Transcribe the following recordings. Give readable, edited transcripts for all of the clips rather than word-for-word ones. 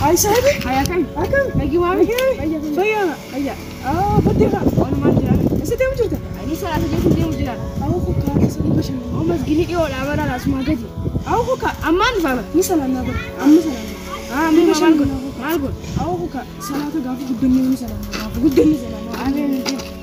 Ay sahibi. Ayah kan? Akam. Lagi mami. Fayya. Ayah. Fatiha. Orang mana jalan? Isa tayo jirta. Ini salah saja pun dia jalan. Aku ka kasa ni bashin. Oh mas gini dia orang mana lah semua gaji. Aku ka Aman faham? ni salama ba. Amma salama. Mami malgun. Malgun. Aku ka salata gafu gudun ni salama. Gafu gudun ni salama. Amin.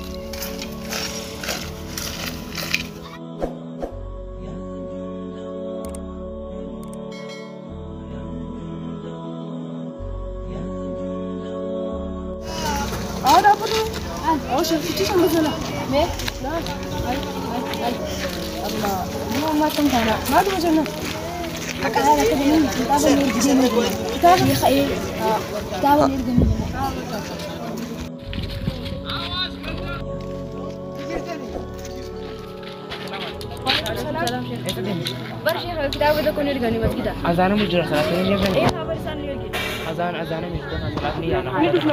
Ada apa tu? Oh, syafiti sama salah. Me? Nah, Ay. Allah. Ni macam mana? Madu macam mana? Haka ada kebenaran. Kita boleh jadi. Kita boleh kaya. Kita boleh jadi. برشيخ الكتاب ده كون يرجعني بس كده أذان مجرى ثلاثين يوم ايه خبر سان يرجع أذان مجرى ثلاثين يوم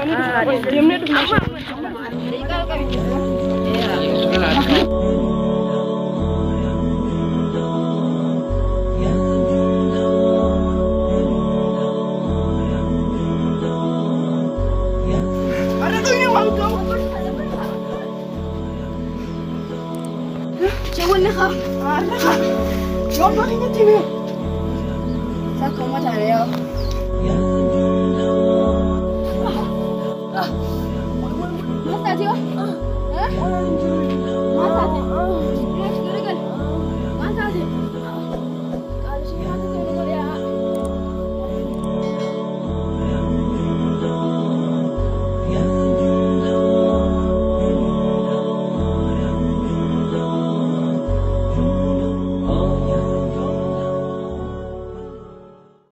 شو اللي خا Jom bagi ni TV. ساكو ما تعرف يا ما تعرف